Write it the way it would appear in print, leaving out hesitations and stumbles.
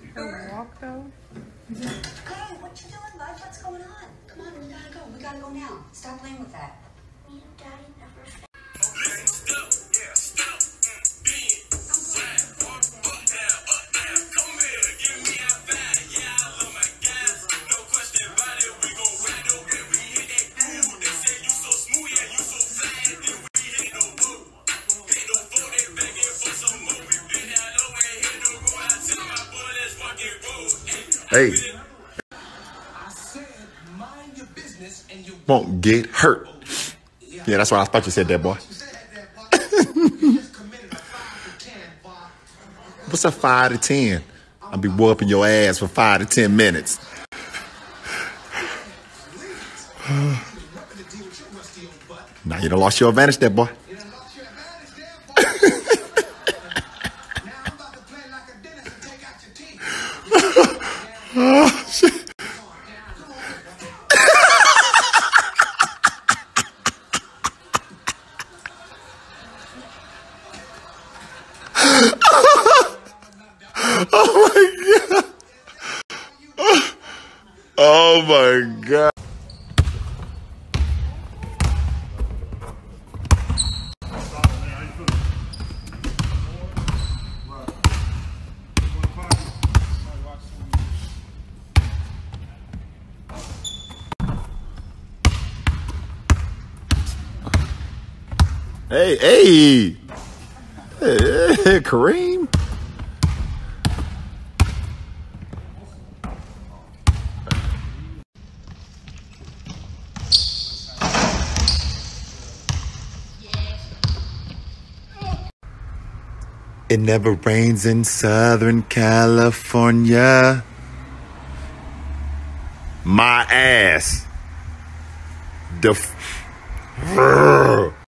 Walk though? Hey, what you doing, bud? What's going on? Come on, we gotta go. We gotta go now. Stop playing with that. Me and Daddy never fail. Hey, won't get hurt. Yeah, that's why I thought you said that, boy. What's a 5 to 10? I'll be whooping your ass for 5 to 10 minutes. Now you done lost your advantage there, boy. Oh, shit. Oh my God. Oh my God. Hey, hey, hey, Kareem. It never rains in Southern California. My ass.